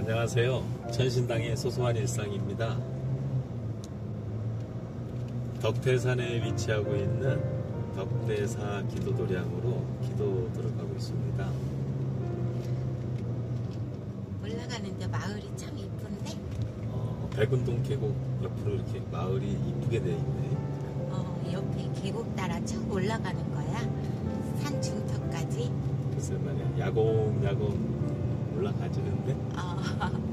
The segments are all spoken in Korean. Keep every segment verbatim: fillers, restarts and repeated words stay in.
안녕하세요. 천신당의 소소한 일상입니다. 덕태산에 위치하고 있는 덕대사 기도도량으로 기도 들어가고 있습니다. 올라가는데 마을이 참 이쁜데? 어, 백운동 계곡 옆으로 이렇게 마을이 이쁘게 되어 있네. 어, 옆에 계곡 따라 쭉 올라가는 거야? 산 중턱까지? 글쎄 말이야, 야금야금 올라가지는데 어.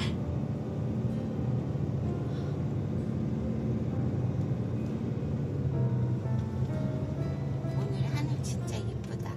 오늘 하늘 진짜 예쁘다.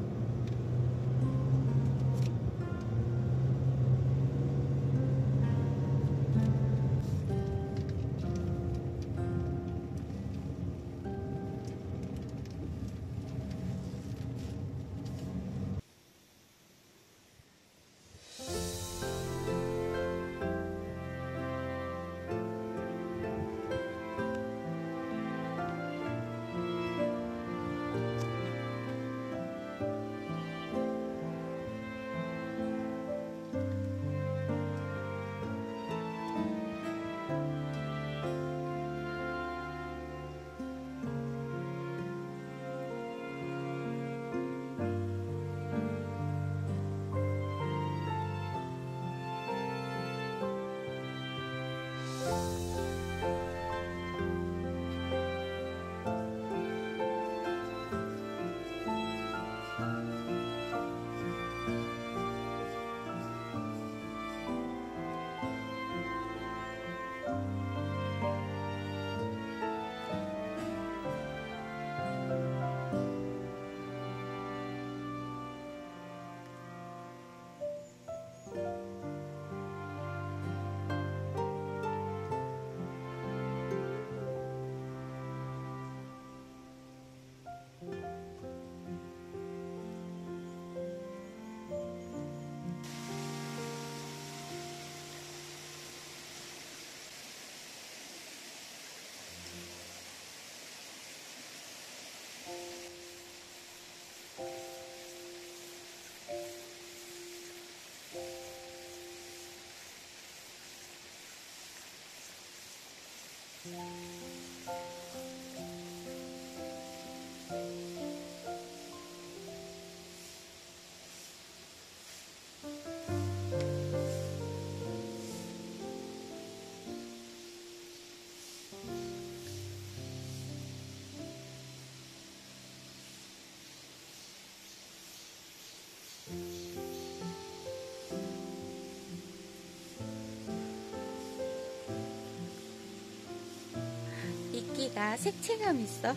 이끼가 색채감 있어.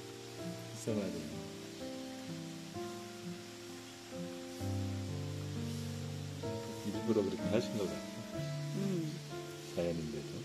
글쎄 말이야. 일부러 그렇게 하신 것 같아. 음. 자연인데도.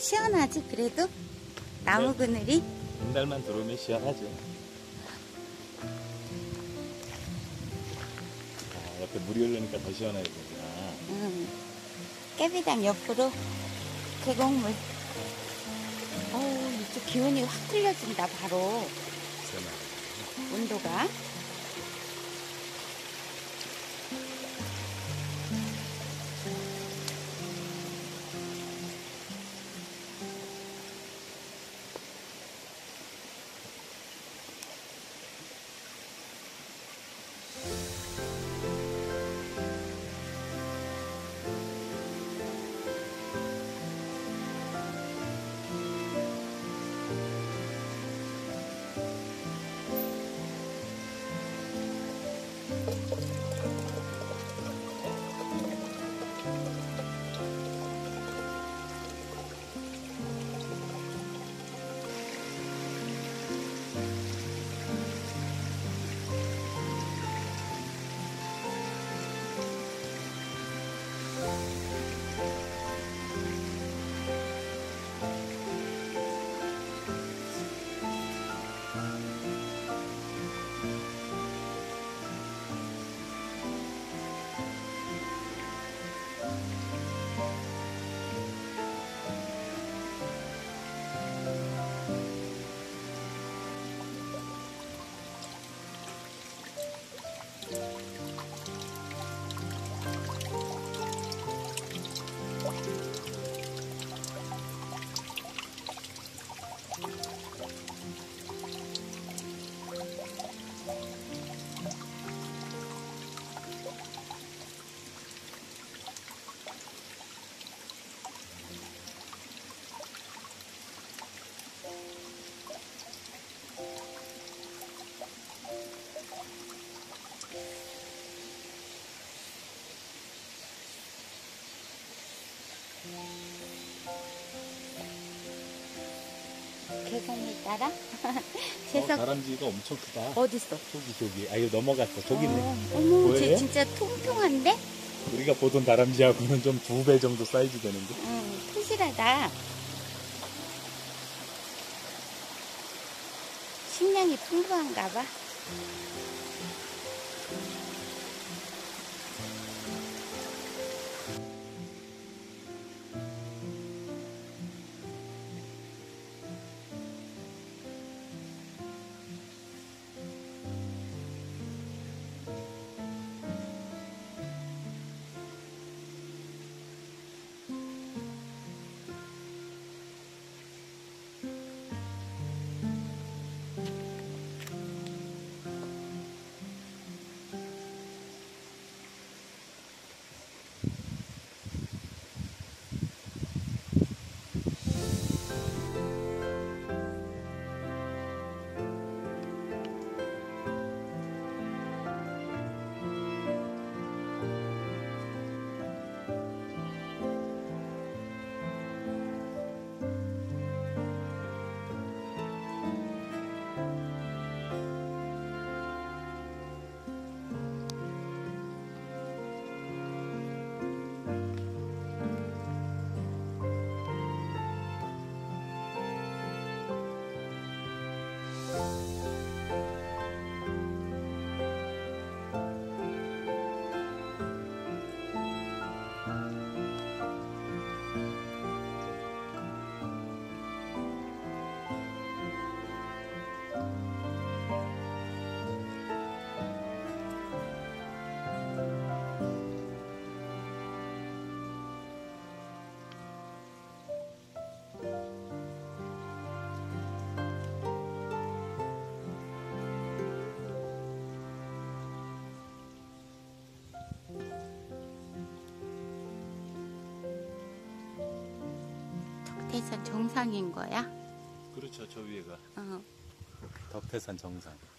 시원하지 그래도? 나무 네. 그늘이? 이날만 들어오면 시원하죠. 아, 옆에 물이 흐르니까 더 시원하게 보구나. 응. 깨비당 옆으로 계곡물. 어우, 이쪽 기온이 확 틀려진다, 바로. 온도가. 계곡물 따라? 어, 재석 다람쥐가 엄청 크다. 어딨어? 저기 저기. 아 이거 넘어갔어. 저기 있네. 어, 어머, 쟤 보여요? 진짜 통통한데? 우리가 보던 다람쥐하고는 좀 두 배 정도 사이즈 되는데. 응, 푸실하다. 식량이 풍부한가 봐. 덕태산 정상인 거야? 그렇죠. 저 위에가 어. 덕태산 정상.